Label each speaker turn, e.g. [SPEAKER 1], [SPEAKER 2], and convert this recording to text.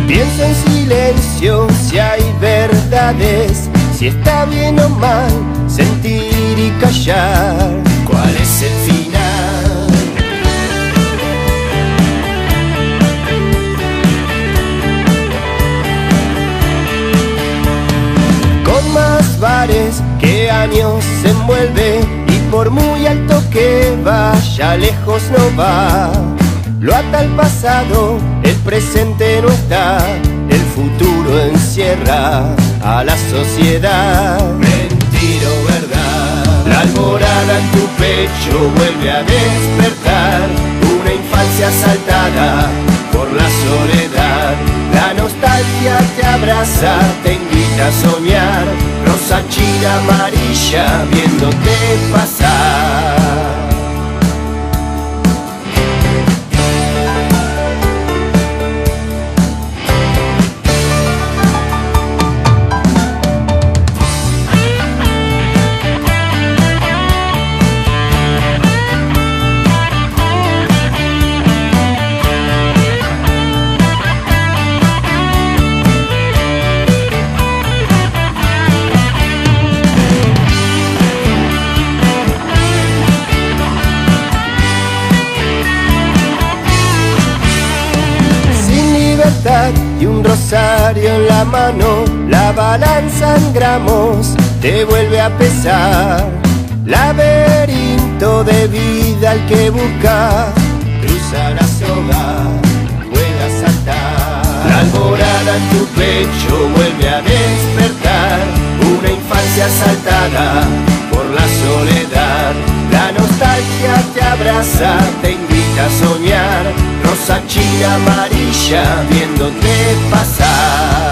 [SPEAKER 1] Pienso en silencio si hay verdades, si está bien o mal sentir y callar. ¿Cuál es el final? Con más bares que años se envuelve, y por muy alto que vaya lejos no va. Lo ata el pasado, el presente no está, el futuro encierra a la sociedad. Mentira o verdad, la alborada en tu pecho vuelve a despertar, una infancia asaltada por la soledad. La nostalgia te abraza, te invita a soñar, rosa, china, amarilla, viéndote pasar. Y un rosario en la mano, la balanza en gramos te vuelve a pesar. Laberinto de vida al que busca cruzar la soga, pueda saltar. La alborada en tu pecho vuelve a despertar, una infancia asaltada por la soledad. La nostalgia te abraza, te invita a soñar, rosa, china, amarilla, viéndote pasar.